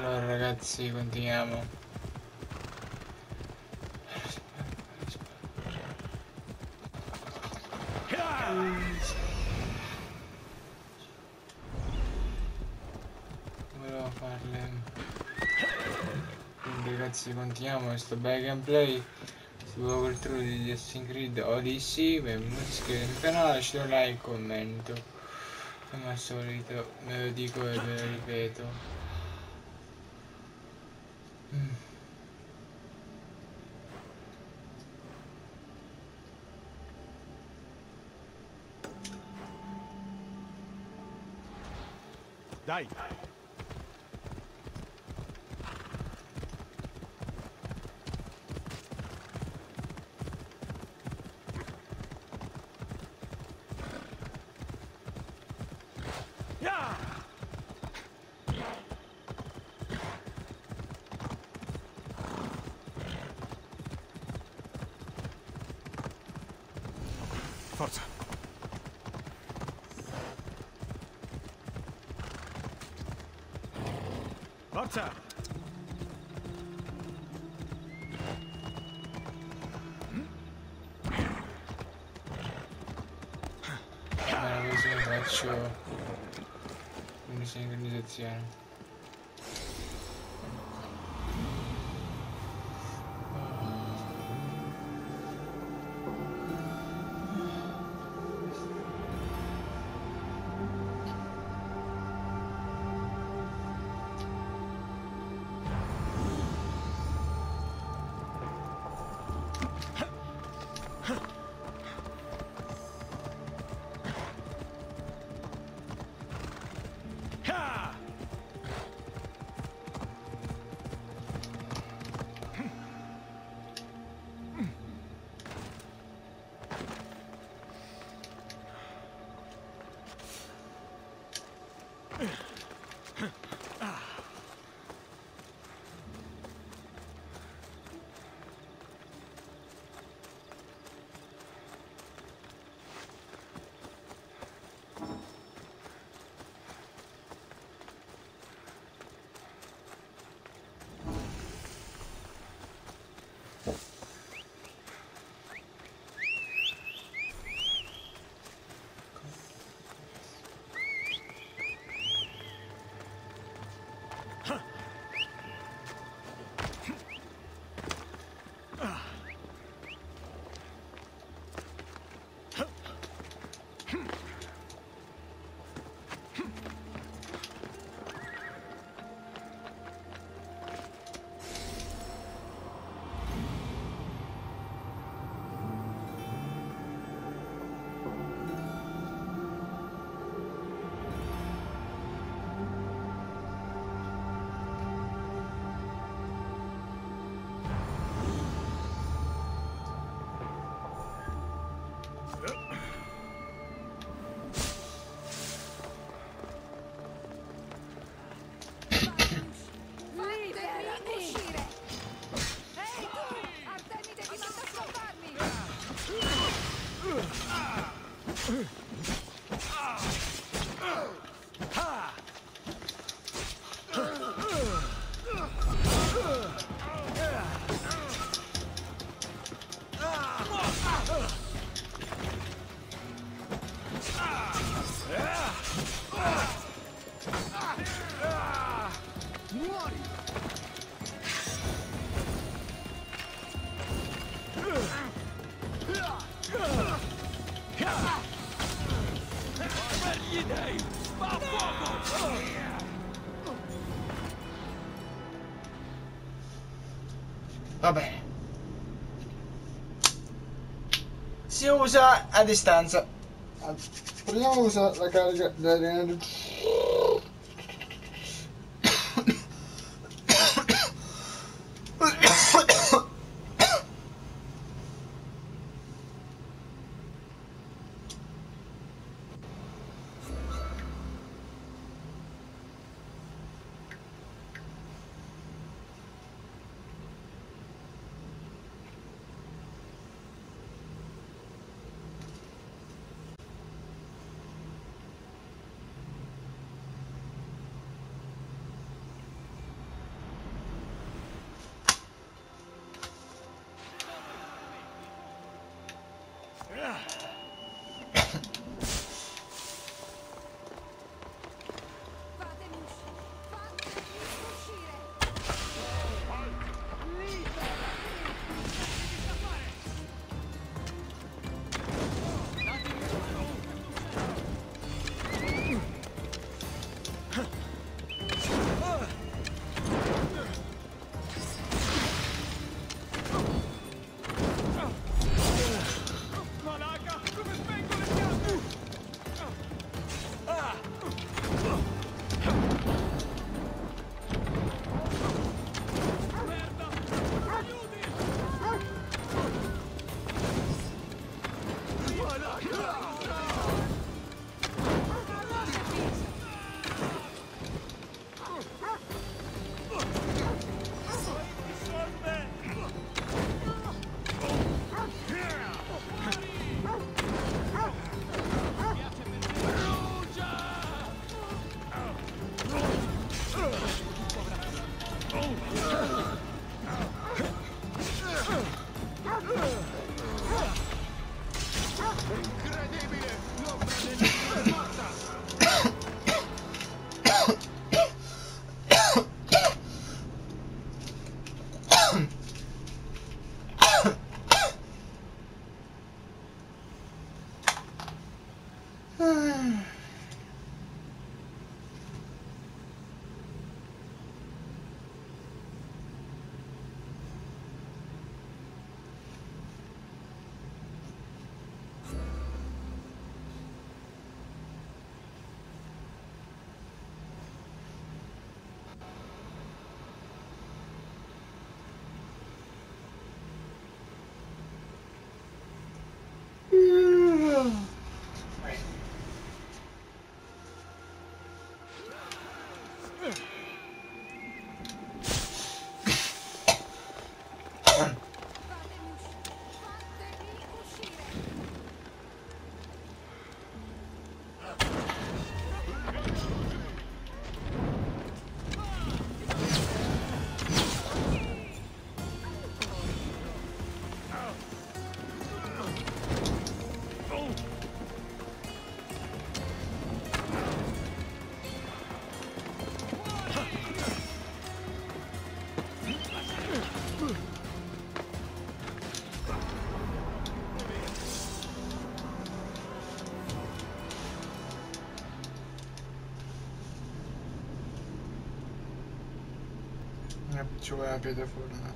Allora ragazzi, continuiamo. Volevo farle. Quindi ragazzi, continuiamo questo bel gameplay su World Tour di Assassin's Creed Odyssey. Benvenuti, iscrivetevi al canale, lasciate un like, commento. Come al solito me lo dico e ve lo ripeto. Dai! Forza! Forza! Allora così faccio una sincronizzazione. Va bene. Si usa a distanza. Proviamo a usare la carica dell'energia. Ci vuole la piattaforma.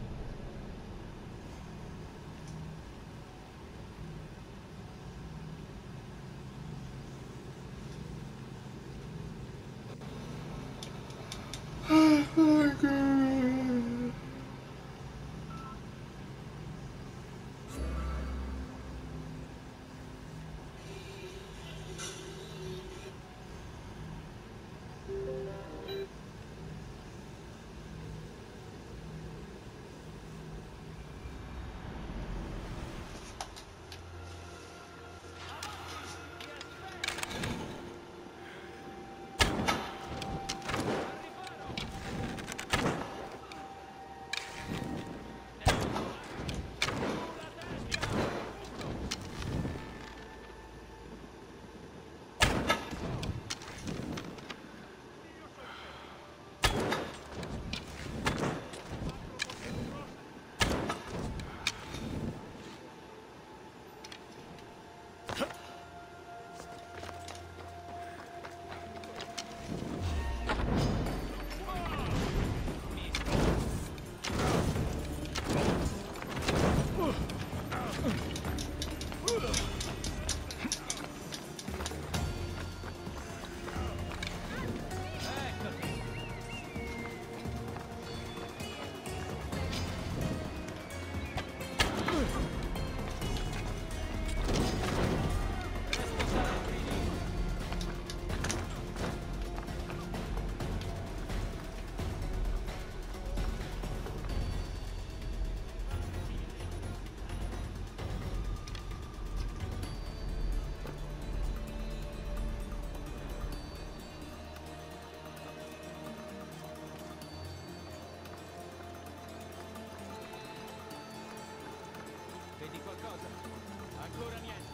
Vedi qualcosa? Ancora niente.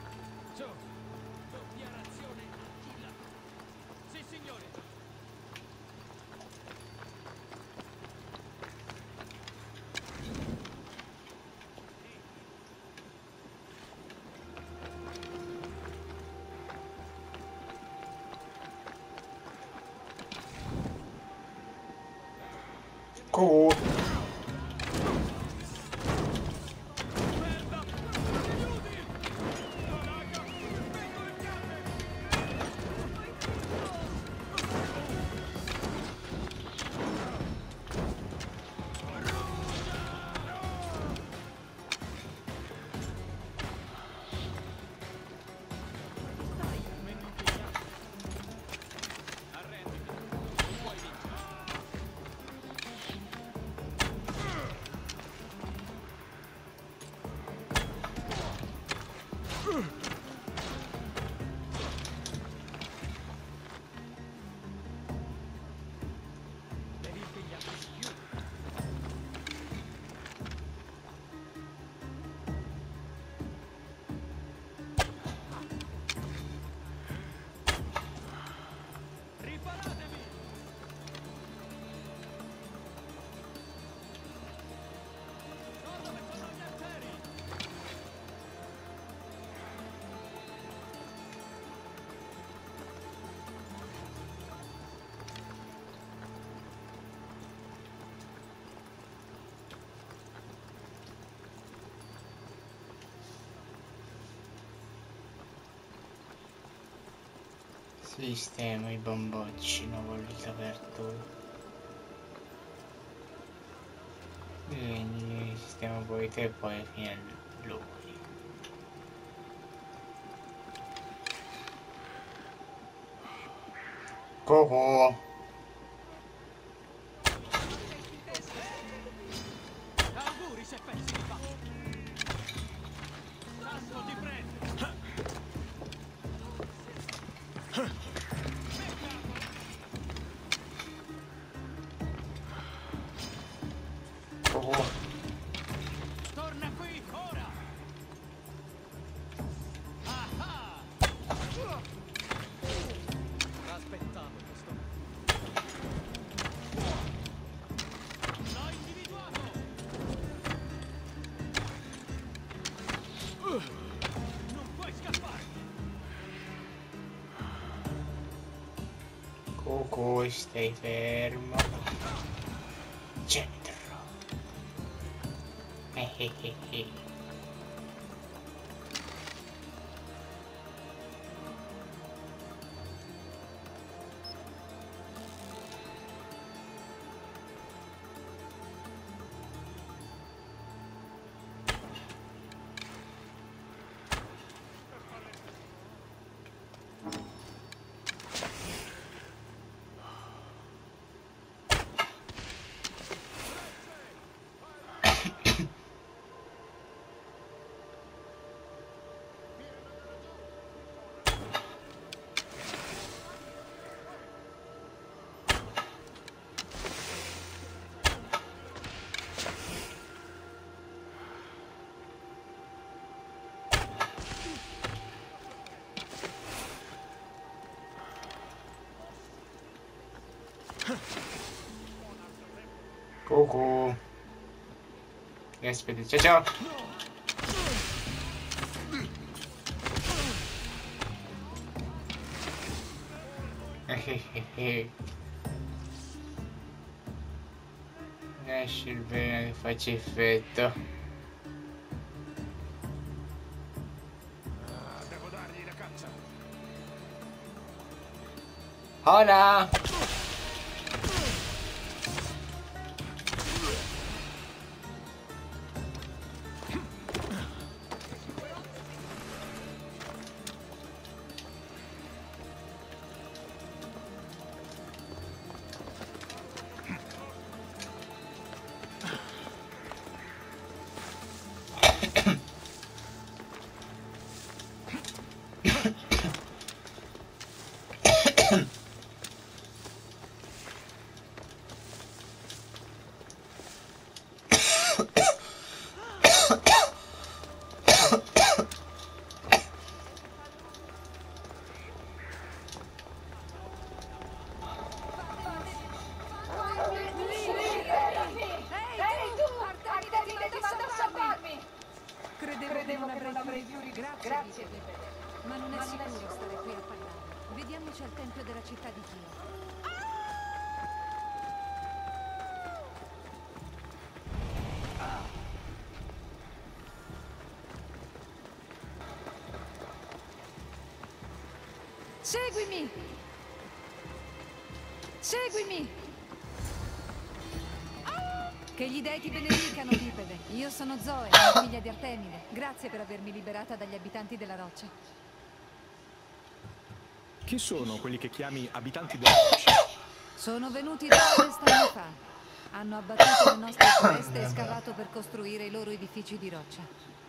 Su, doppia razione a Killa. Sì, signore. Cool. Devi impegnarti di più. Riparatevi! No, dove sono gli arcieri? Sistema i bambocci, nuova vita aperto. Quindi sistema poi te e poi alla fine lui. Coco. Auguri se pensi di farlo. Sasso ti prende. Coco. Torna qui, ora! Ah! Aspettavo questo. L'ho individuato! Non puoi scappare! Coco, stai fermo. ce ne terrò. Cucù. Aspetta, ciao ciao. Esci il veleno che faccia effetto. Devo dargli la caccia. Ora! Credevo che non avrei più Grazie, Vipede. Ma non è sicuro stare qui a parlare. Vediamoci al tempio della città di Dio. Seguimi! Seguimi! Che gli dei ti benedicano, Bipede. Io sono Zoe, la figlia di Artemide. Grazie per avermi liberata dagli abitanti della roccia. Chi sono quelli che chiami abitanti della roccia? Sono venuti da ovest anni fa. Hanno abbattuto le nostre foreste e scavato per costruire i loro edifici di roccia.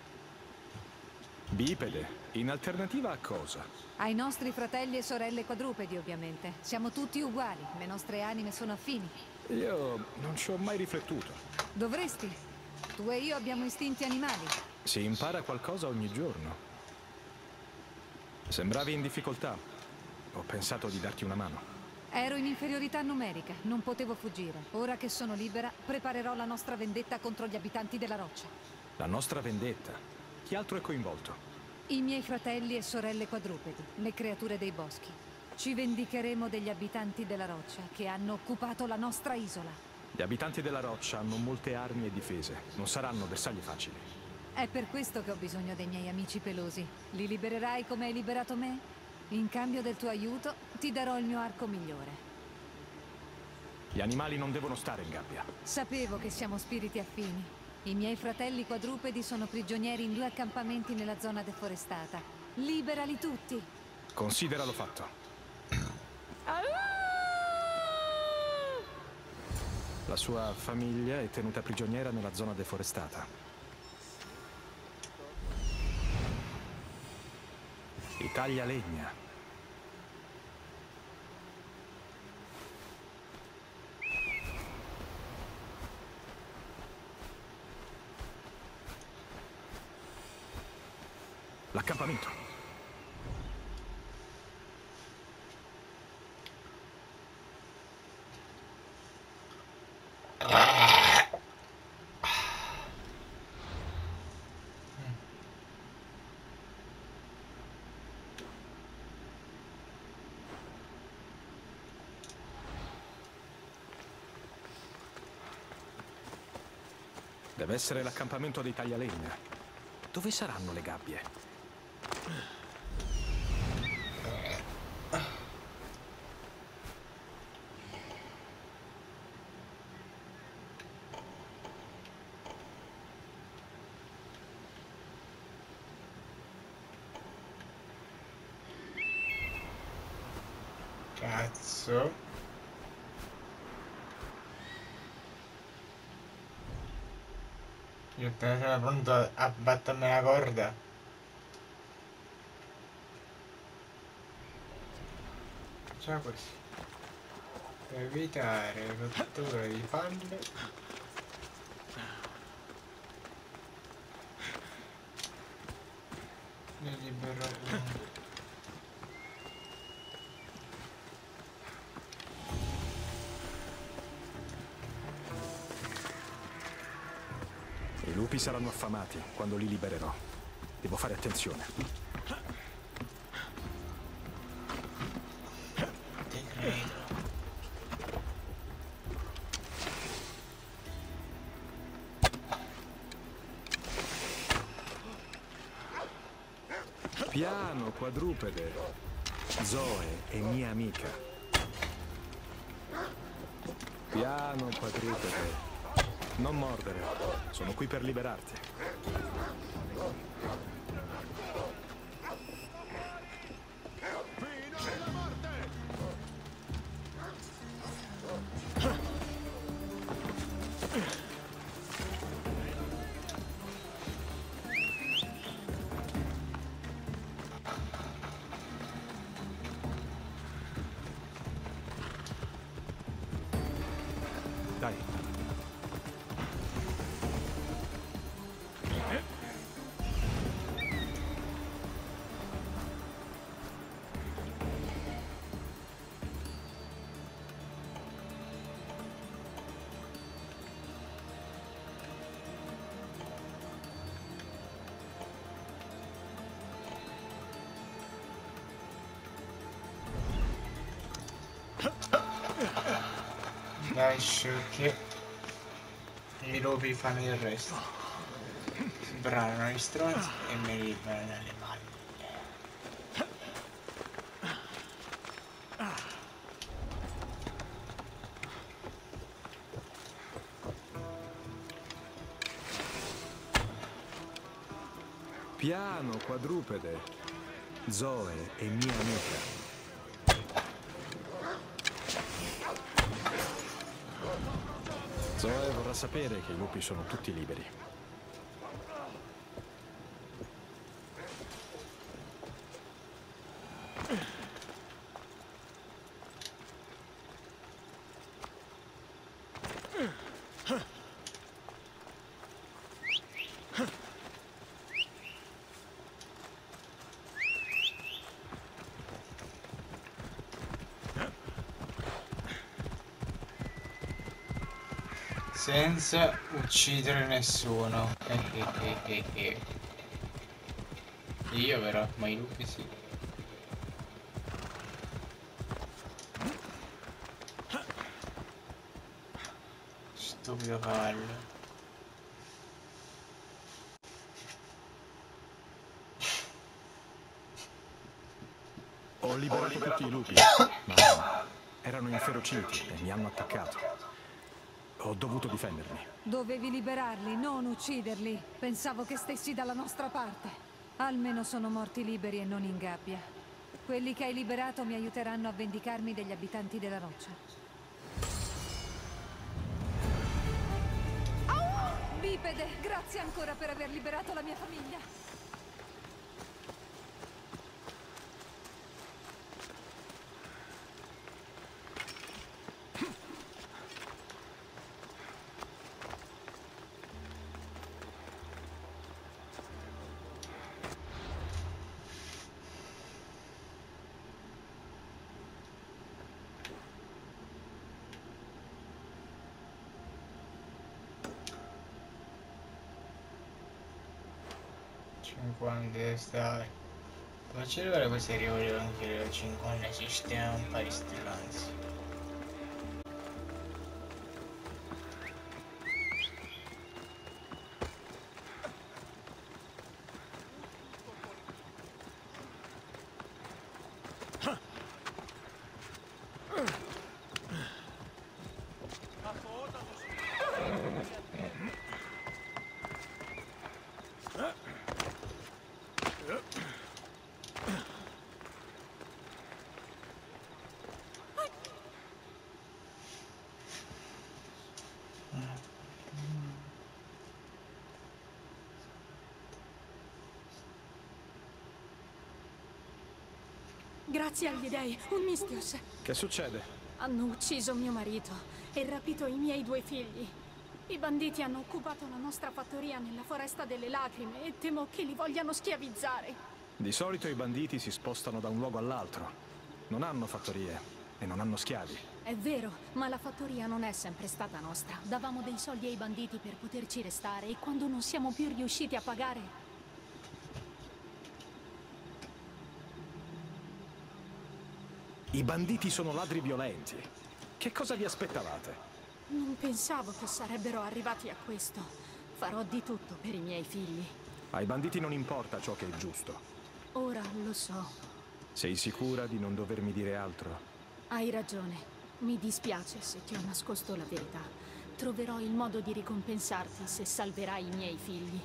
Bipede. In alternativa a cosa? Ai nostri fratelli e sorelle quadrupedi, ovviamente. Siamo tutti uguali, le nostre anime sono affini. Io non ci ho mai riflettuto. Dovresti. Tu e io abbiamo istinti animali. Si impara qualcosa ogni giorno. Sembravi in difficoltà. Ho pensato di darti una mano. Ero in inferiorità numerica, non potevo fuggire. Ora che sono libera, preparerò la nostra vendetta contro gli abitanti della roccia. La nostra vendetta. Chi altro è coinvolto? I miei fratelli e sorelle quadrupedi, le creature dei boschi. Ci vendicheremo degli abitanti della roccia che hanno occupato la nostra isola. Gli abitanti della roccia hanno molte armi e difese. Non saranno bersagli facili. È per questo che ho bisogno dei miei amici pelosi. Li libererai come hai liberato me? In cambio del tuo aiuto, ti darò il mio arco migliore. Gli animali non devono stare in gabbia. Sapevo che siamo spiriti affini. I miei fratelli quadrupedi sono prigionieri in 2 accampamenti nella zona deforestata. Liberali tutti! Consideralo fatto. La sua famiglia è tenuta prigioniera nella zona deforestata. I taglialegna. L'accampamento. Deve essere l'accampamento dei taglialegna. Dove saranno le gabbie? Cazzo. Io appena sono pronto a battermi la corda. Già così. Per evitare rottura di palle. Ne libero. I lupi saranno affamati quando li libererò. Devo fare attenzione. Te credo. Piano, quadrupede. Zoe è mia amica. Piano, quadrupede. Non mordere. Sono qui per liberarti. Dai. Lascio che i lupi fanno il resto. Sbranano gli stronzi e me li liberano dalle palle. Piano, quadrupede. Zoe è mia amica. Zoe vorrà sapere che i lupi sono tutti liberi. Senza uccidere nessuno. Io però, ma i lupi sì. Stupido cavallo. Ho liberato tutti i lupi, ma erano inferociti e mi hanno attaccato. Ho dovuto difendermi. Dovevi liberarli, non ucciderli. Pensavo che stessi dalla nostra parte. Almeno sono morti liberi e non in gabbia. Quelli che hai liberato mi aiuteranno a vendicarmi degli abitanti della roccia. Bipede, grazie ancora per aver liberato la mia famiglia. Deve stare. Faccio vedere queste rivolevo anche le 50 sistema un po' di stronzi. Grazie agli dei, un Mistios. Che succede? Hanno ucciso mio marito e rapito i miei 2 figli. I banditi hanno occupato la nostra fattoria nella foresta delle lacrime e temo che li vogliano schiavizzare. Di solito i banditi si spostano da un luogo all'altro. Non hanno fattorie e non hanno schiavi. È vero, ma la fattoria non è sempre stata nostra. Davamo dei soldi ai banditi per poterci restare e quando non siamo più riusciti a pagare... I banditi sono ladri violenti. Che cosa vi aspettavate? Non pensavo che sarebbero arrivati a questo. Farò di tutto per i miei figli. Ai banditi non importa ciò che è giusto. Ora lo so. Sei sicura di non dovermi dire altro? Hai ragione. Mi dispiace se ti ho nascosto la verità. Troverò il modo di ricompensarti se salverai i miei figli.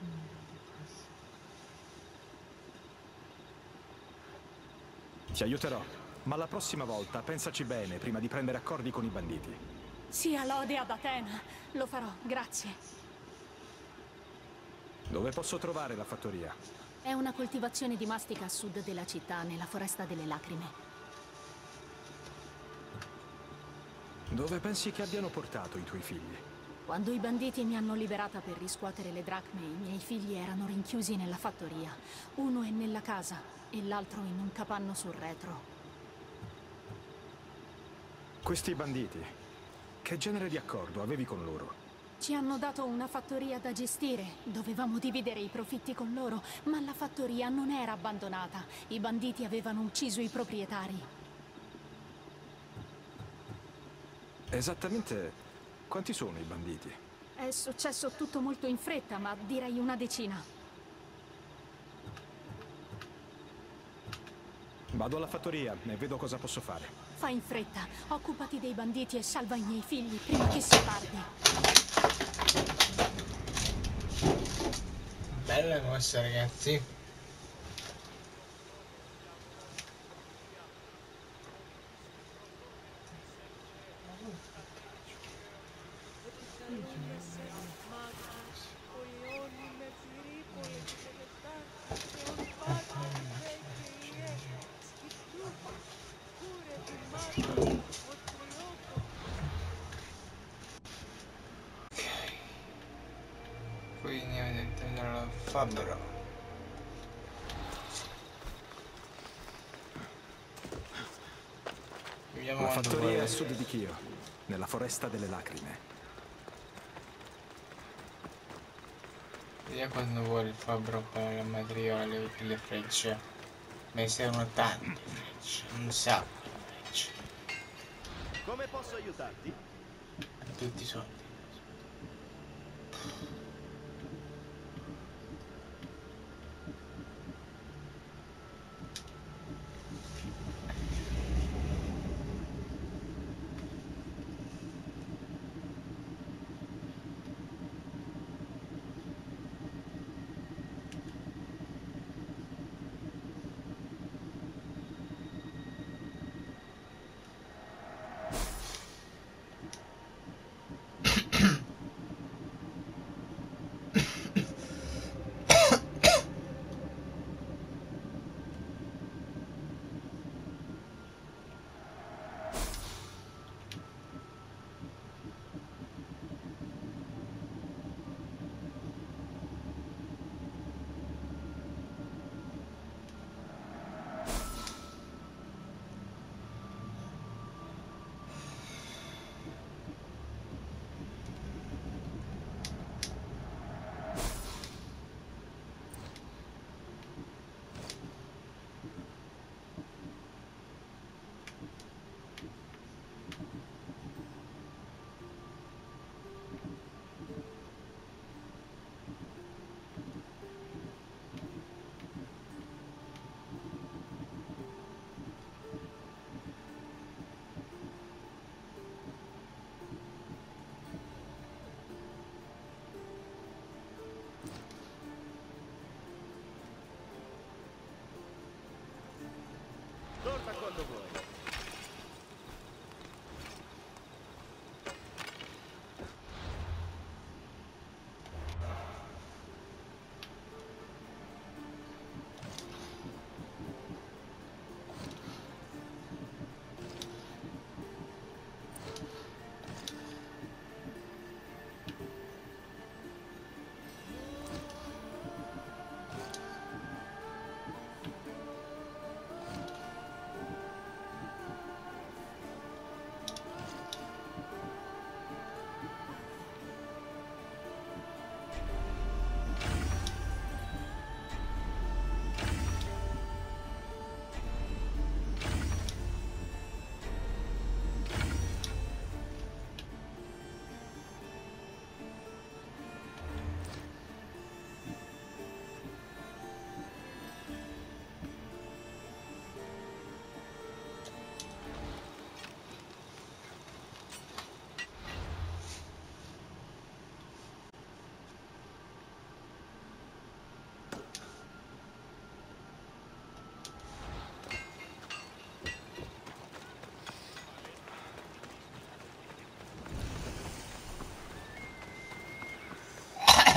Ti aiuterò, ma la prossima volta pensaci bene prima di prendere accordi con i banditi. Sia lode ad Atena. Lo farò, grazie. Dove posso trovare la fattoria? È una coltivazione di mastica a sud della città, nella foresta delle lacrime. Dove pensi che abbiano portato i tuoi figli? Quando i banditi mi hanno liberata per riscuotere le dracme, i miei figli erano rinchiusi nella fattoria. Uno è nella casa e l'altro in un capanno sul retro. Questi banditi, che genere di accordo avevi con loro? Ci hanno dato una fattoria da gestire. Dovevamo dividere i profitti con loro, ma la fattoria non era abbandonata. I banditi avevano ucciso i proprietari. Esattamente quanti sono i banditi? È successo tutto molto in fretta, ma direi una decina. Vado alla fattoria e vedo cosa posso fare. Fai in fretta, occupati dei banditi e salva i miei figli prima che sia tardi. Bella mossa, ragazzi. Poi andiamo a intendere la fabbro. Vediamo La quando fattoria è vuole. a sud di Chio, nella foresta delle lacrime. Vediamo quando vuole il fabbro per la materiale e le frecce. Me ne servono tante frecce, un sacco di frecce. Come posso aiutarti? Tutti i soldi.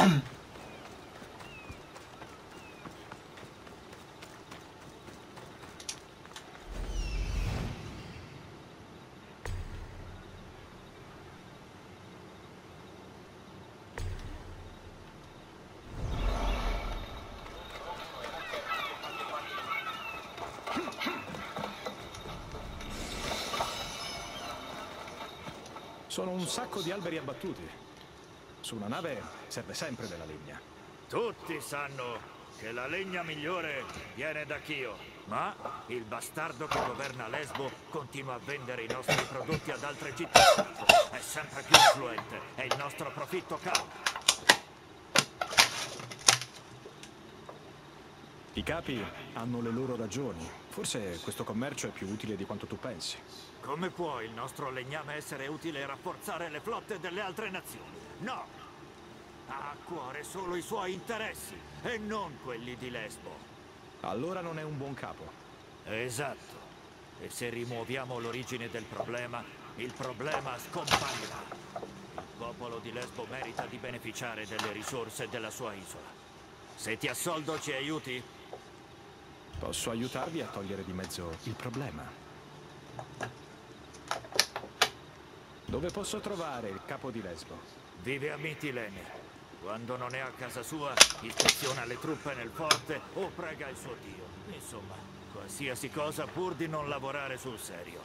Sono un sacco di alberi abbattuti. Su una nave serve sempre della legna. Tutti sanno che la legna migliore viene da Chio, ma il bastardo che governa Lesbo continua a vendere i nostri prodotti ad altre città. È sempre più influente e il nostro profitto cala. I capi hanno le loro ragioni. Forse questo commercio è più utile di quanto tu pensi. Come può il nostro legname essere utile a rafforzare le flotte delle altre nazioni? No! Ha a cuore solo i suoi interessi e non quelli di Lesbo. Allora non è un buon capo. Esatto. E se rimuoviamo l'origine del problema, il problema scomparirà. Il popolo di Lesbo merita di beneficiare delle risorse della sua isola. Se ti assoldo, ci aiuti? Posso aiutarvi a togliere di mezzo il problema. Dove posso trovare il capo di Lesbo? Vive a Mitilene. Quando non è a casa sua, ispeziona le truppe nel forte o prega il suo dio. Insomma, qualsiasi cosa pur di non lavorare sul serio.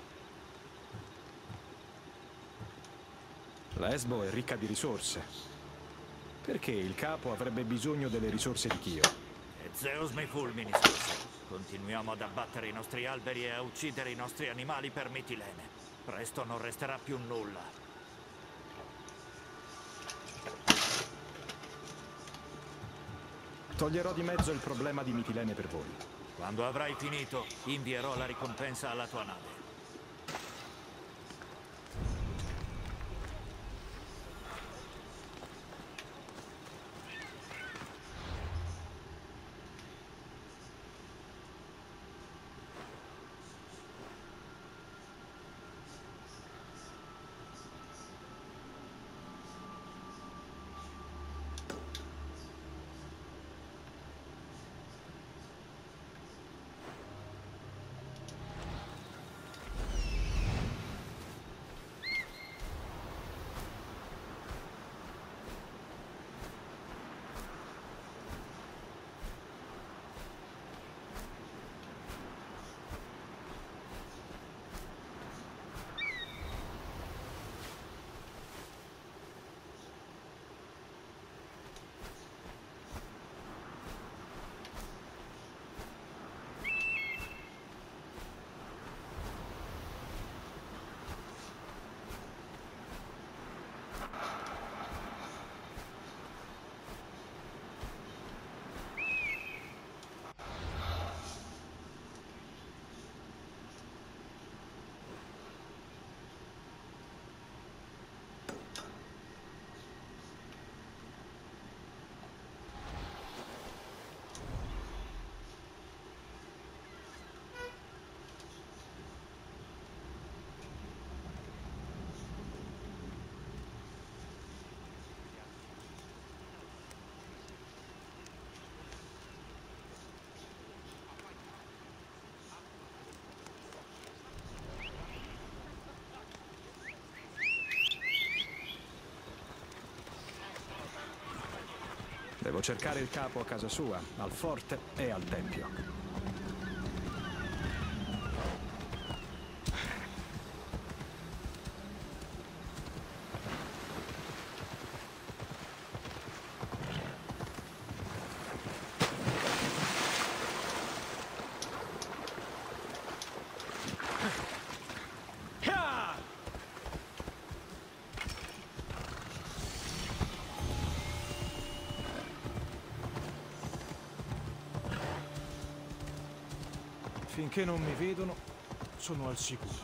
Lesbo è ricca di risorse. Perché il capo avrebbe bisogno delle risorse di Chio? E Zeus mi fulmini stesso. Continuiamo ad abbattere i nostri alberi e a uccidere i nostri animali per Mitilene. Presto non resterà più nulla. Toglierò di mezzo il problema di Mitilene per voi. Quando avrai finito, invierò la ricompensa alla tua nave. Devo cercare il capo a casa sua, al forte e al tempio. Finché non mi vedono, sono al sicuro.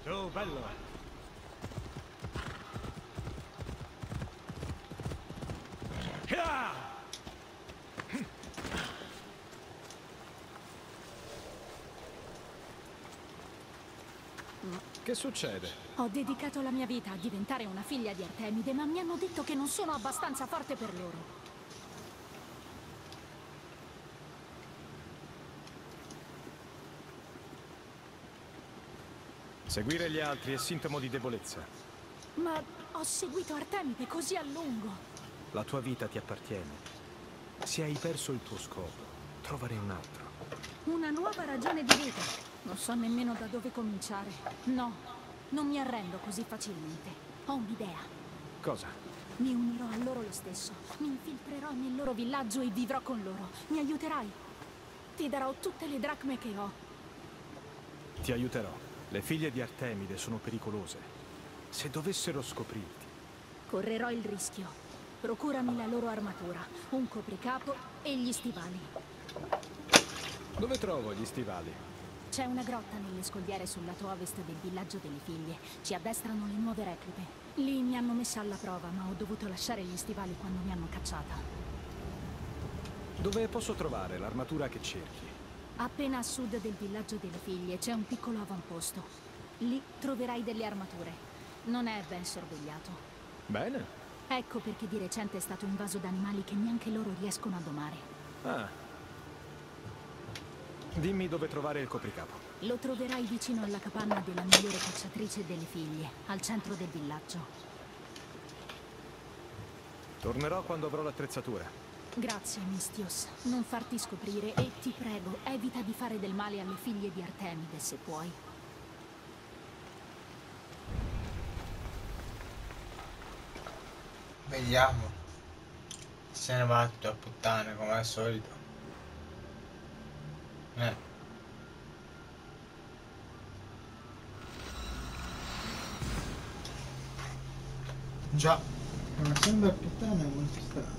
Su, bello. Che succede? Ho dedicato la mia vita a diventare una figlia di Artemide, ma mi hanno detto che non sono abbastanza forte per loro. Seguire gli altri è sintomo di debolezza. Ma ho seguito Artemide così a lungo. La tua vita ti appartiene. Se hai perso il tuo scopo, trovare un altro. Una nuova ragione di vita. Non so nemmeno da dove cominciare. No, non mi arrendo così facilmente. Ho un'idea. Cosa? Mi unirò a loro lo stesso. Mi infiltrerò nel loro villaggio e vivrò con loro. Mi aiuterai? Ti darò tutte le dracme che ho. Ti aiuterò. Le figlie di Artemide sono pericolose. Se dovessero scoprirti... Correrò il rischio. Procurami la loro armatura, un copricapo e gli stivali. Dove trovo gli stivali? C'è una grotta nelle scogliere sul lato ovest del villaggio delle figlie. Ci addestrano le nuove reclute. Lì mi hanno messa alla prova, ma ho dovuto lasciare gli stivali quando mi hanno cacciata. Dove posso trovare l'armatura che cerchi? Appena a sud del villaggio delle figlie c'è un piccolo avamposto. Lì troverai delle armature. Non è ben sorvegliato. Bene. Ecco perché di recente è stato invaso da animali che neanche loro riescono a domare. Ah. Dimmi dove trovare il copricapo. Lo troverai vicino alla capanna della migliore cacciatrice delle figlie, al centro del villaggio. Tornerò quando avrò l'attrezzatura. Grazie, Mistios. Non farti scoprire e ti prego, evita di fare del male alle figlie di Artemide, se puoi. Vediamo. Se ne va tutto a puttane come al solito. Già, ma sembra a puttane molto strano.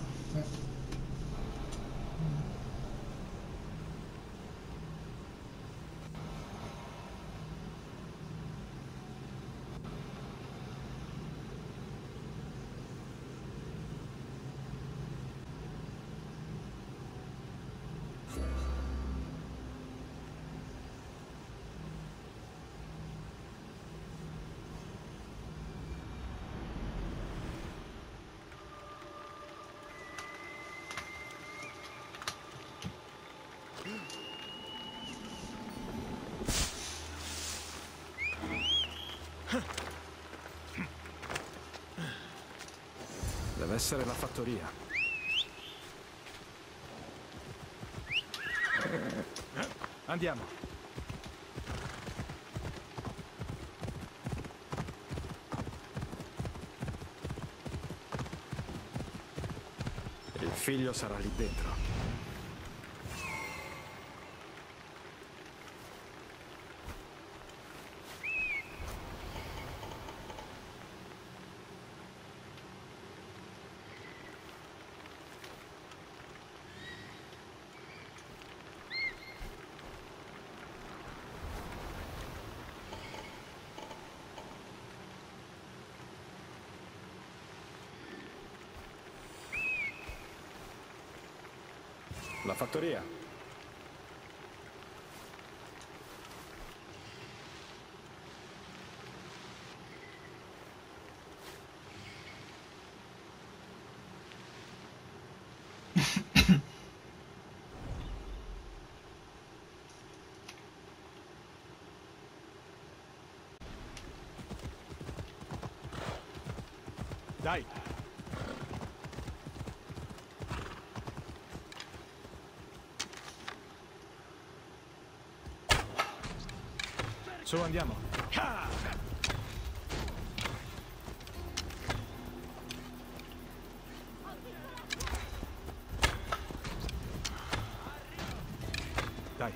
Deve essere la fattoria. Andiamo. Il figlio sarà lì dentro. La fattoria. Dai. Su, andiamo. Dai.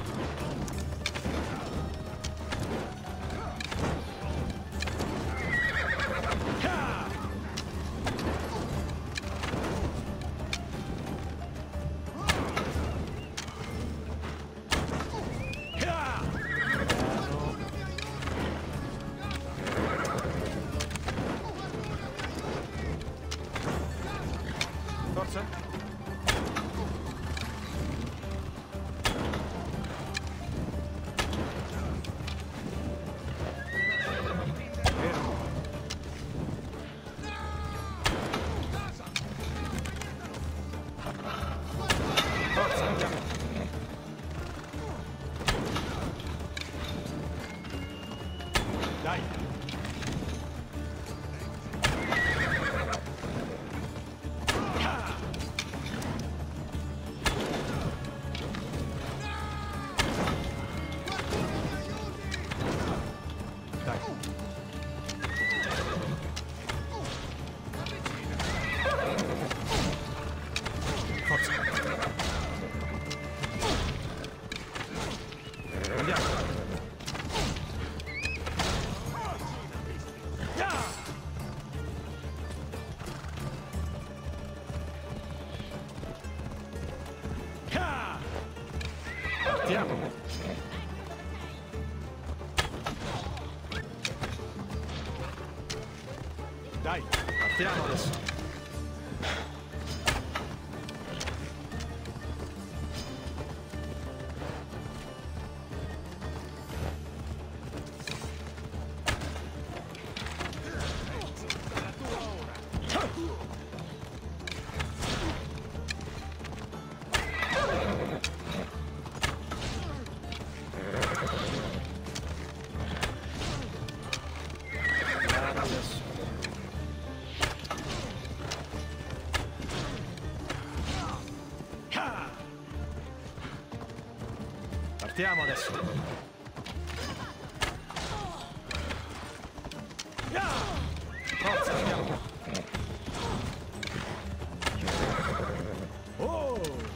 Forza. Fermo. Forza, andiamo. Dai. Dai. Forza. Andiamo. Partiamo. Dai, partiamo adesso. Adesso. Partiamo adesso. Forza, andiamo. Oh!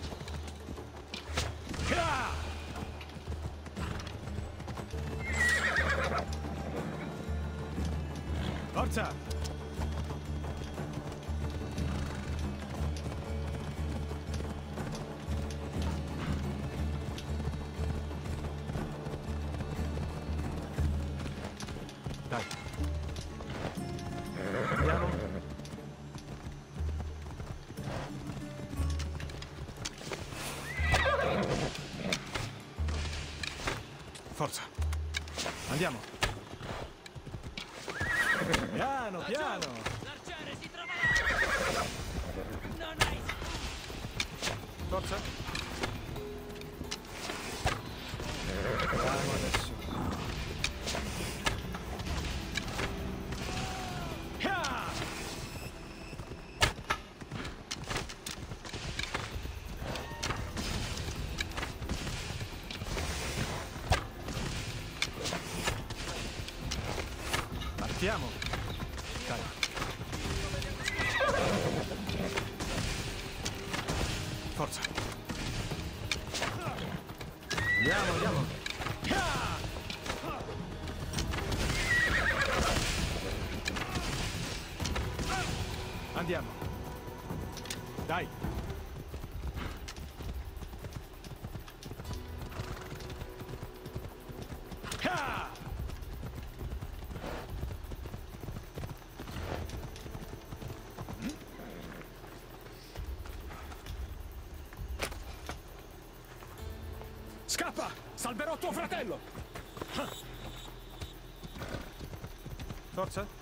Forza! Dai. Andiamo. Forza. Andiamo. Piano, piano. L'arciere si trova là! Non hai... Forza. Andiamo adesso. Partiamo. Dai. Forza. Andiamo, andiamo. Andiamo. Dai. Scappa! Salverò tuo fratello! Forza!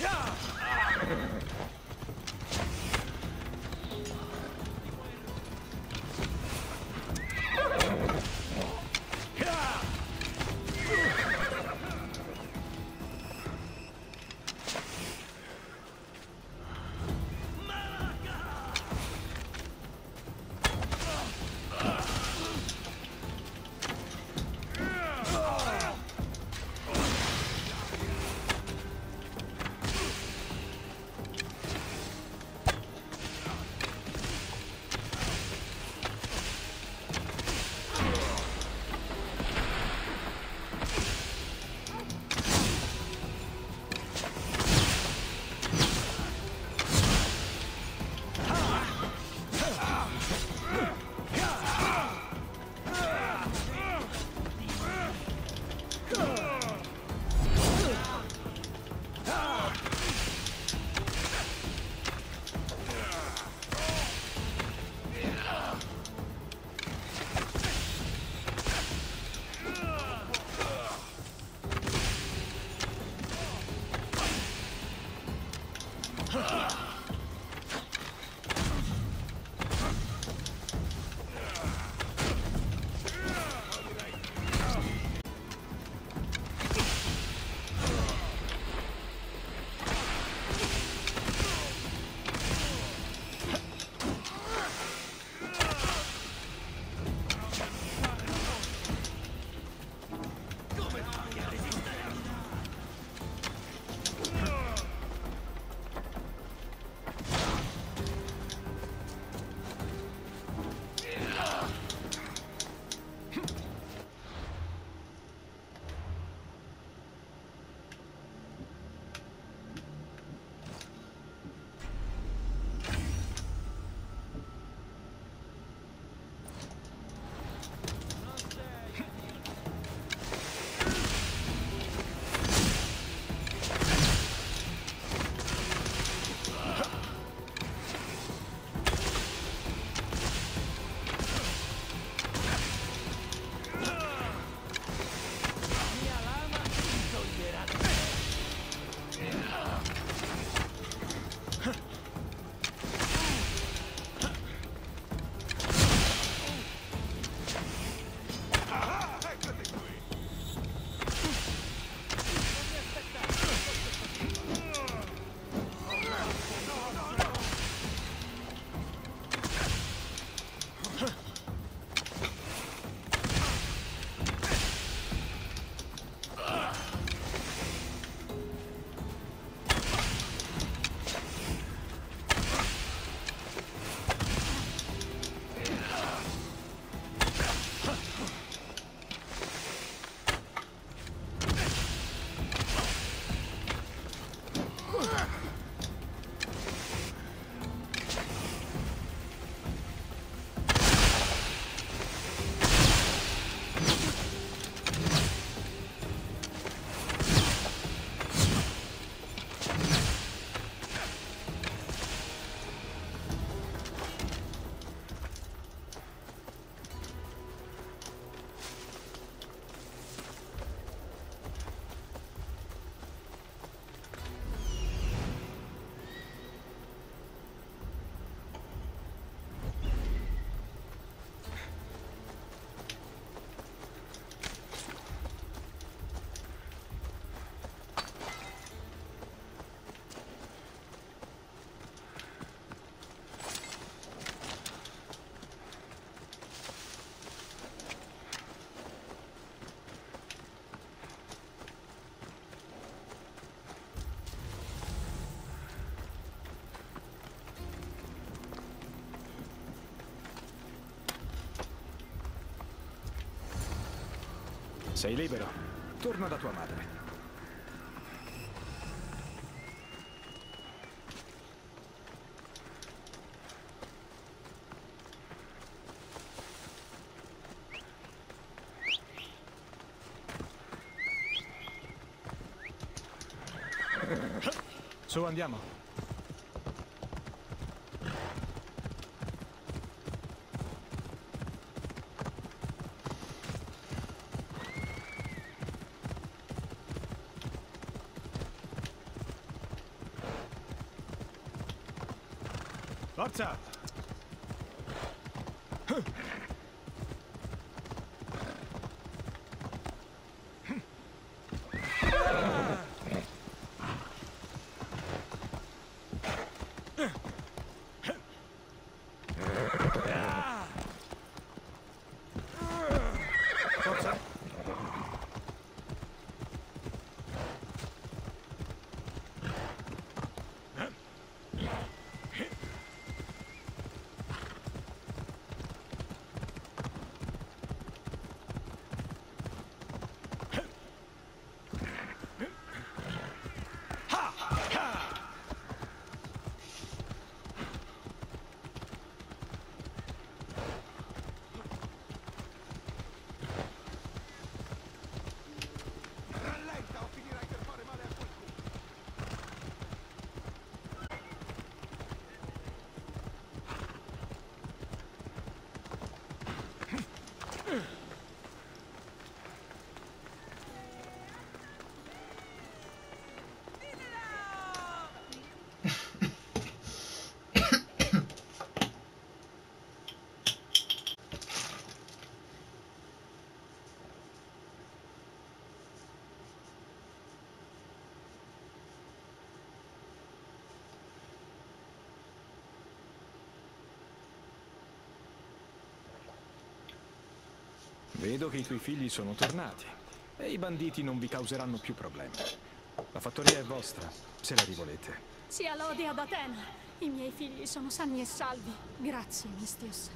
Sei libero. Torna da tua madre. Su, andiamo. Forza! Forza! Vedo che i tuoi figli sono tornati e i banditi non vi causeranno più problemi. La fattoria è vostra, se la rivolete. Sia lode ad Atena. I miei figli sono sani e salvi. Grazie, Mistios.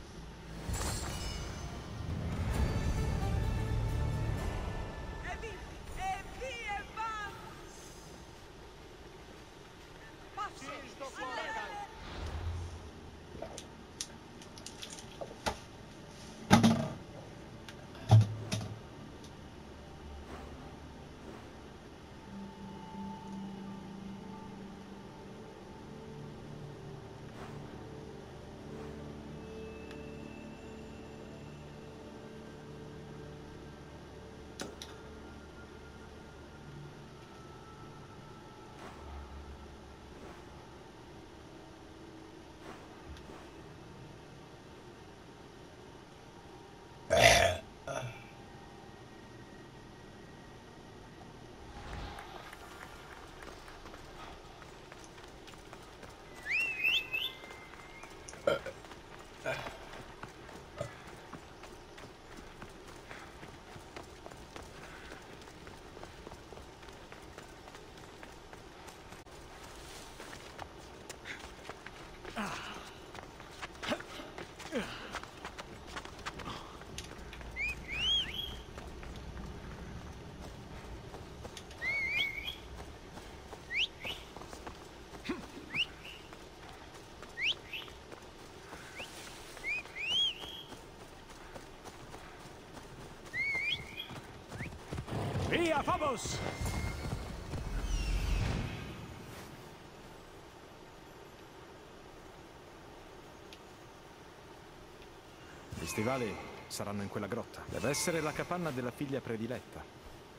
Via, Phobos! Gli stivali saranno in quella grotta. Deve essere la capanna della figlia prediletta.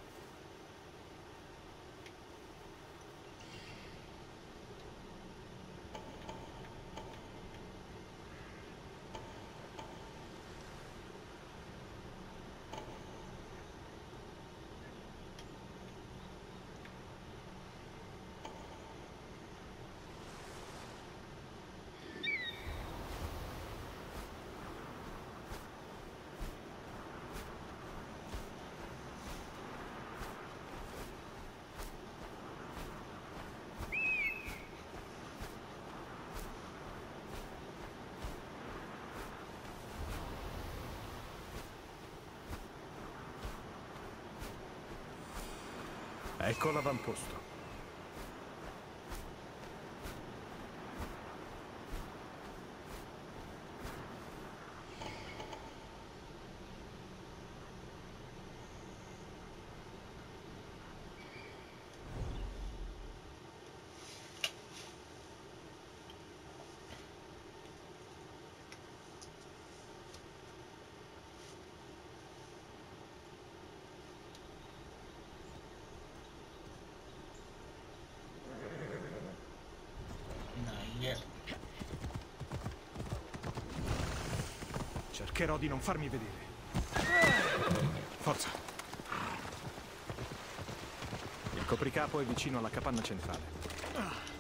Ecco l'avamposto. Cercherò di non farmi vedere. Forza. Il copricapo è vicino alla capanna centrale.